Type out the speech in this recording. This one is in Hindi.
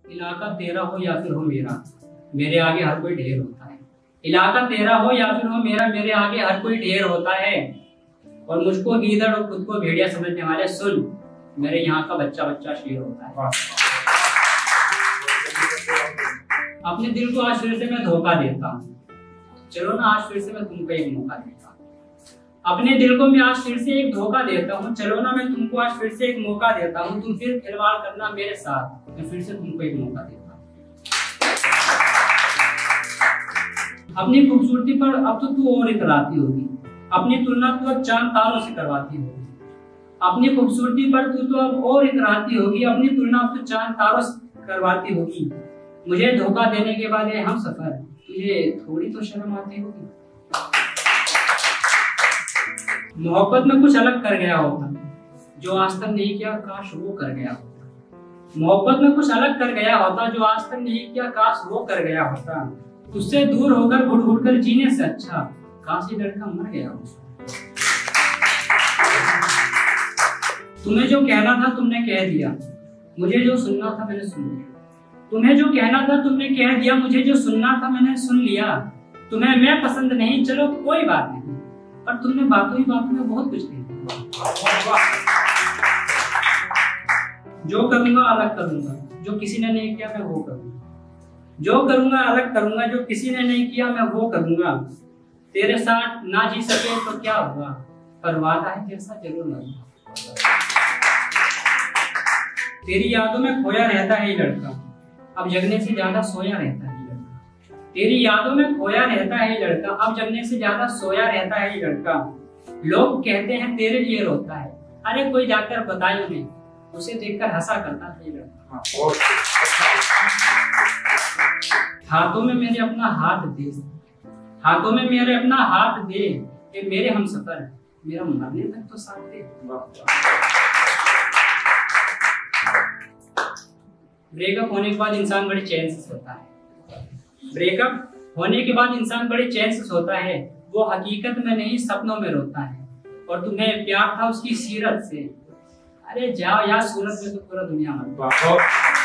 इलाका तेरा हो या फिर हो मेरा, मेरे आगे हर कोई ढेर होता है। इलाका तेरा हो या फिर हो मेरा, मेरे आगे हर कोई ढेर होता है। और मुझको गीदड़ और खुद को भेड़िया समझने वाले सुन, मेरे यहाँ का बच्चा बच्चा शेर होता है। अपने दिल को आज फिर से मैं धोखा देता हूँ, चलो ना आज फिर से मैं तुमको एक मौका देता हूँ। अपने दिल को मैं आज फिर से एक धोखा देता हूँ, चलो ना मैं तुमको आज फिर से एक मौका देता हूँ। तुम फिर खिलवाड़ करना मेरे साथ, मैं फिर से तुमको एक मौका देता हूँ। अपनी खूबसूरती पर अब तो तू और इतराती होगी, अपनी तुलना तू अब चांद तारों से करवाती होगी। अपनी खूबसूरती पर तू तो अब और इतराती होगी, अपनी तुलना अब तो चांद तारों से करवाती होगी। मुझे धोखा देने के बाद ये हम सफर, तुझे थोड़ी तो शर्म आती होगी। मोहब्बत में कुछ अलग कर गया होता, जो आज तक नहीं किया काश वो कर गया होता। मोहब्बत में कुछ अलग कर गया होता, जो आज तक नहीं किया काश वो कर गया होता। तुझसे दूर होकर घुट घुट कर जीने से अच्छा काश ये लड़का मर गया होता। तुम्हें जो कहना था तुमने कह दिया, मुझे जो सुनना था मैंने सुन लिया। तुम्हें जो कहना था तुमने कह दिया, मुझे जो सुनना था मैंने सुन लिया। तुम्हें मैं पसंद नहीं, चलो कोई बात नहीं, पर तुमने बातों ही बातों में बहुत कुछ कह दिया। जो करूंगा अलग करूंगा, जो किसी ने नहीं किया मैं वो करूंगा। जो करूंगा अलग करूंगा, जो किसी ने नहीं किया मैं वो करूंगा। तेरे साथ ना जी सके तो क्या हुआ, पर वादा है तेरे साथ जरूर लूंगा। तेरी यादों में खोया रहता है ये लड़का, अब जगने से ज्यादा सोया रहता है ये लड़का। तेरी यादों में खोया रहता है ये लड़का, अब जगने से ज्यादा सोया रहता है ये लड़का। लोग कहते हैं तेरे लिए रोता है, अरे कोई जाकर बताए उन्हें, उसे देखकर हंसा करता है ये लड़का। हाथों में मेरे अपना हाथ दे, हाथों में मेरे अपना हाथ दे, ये मेरे हम सफर, मेरा मरने तक तो साथ दे। ब्रेकअप होने के बाद इंसान बड़े चैन से सोता है। ब्रेकअप होने के बाद इंसान बड़े चैन से सोता है, वो हकीकत में नहीं सपनों में रोता है। और तुम्हें प्यार था उसकी सीरत से, अरे जाओ यार सूरत में तो पूरा दुनिया मर।